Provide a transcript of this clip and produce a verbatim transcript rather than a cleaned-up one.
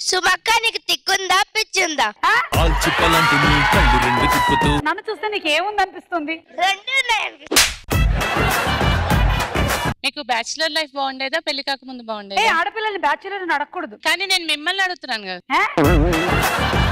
సుమక్క నీకు తిక్కుందా పిచ్చుందా? నన్ను చూస్తే నీకు ఏముంది అనిపిస్తుంది? మీకు బ్యాచులర్ లైఫ్ బాగుండేదా పెళ్లి కాక ముందు బాగుండేదా? ఆడపిల్లల్ని బ్యాచులర్ అడగకూడదు. కానీ నేను మిమ్మల్ని అడుగుతున్నాను కదా.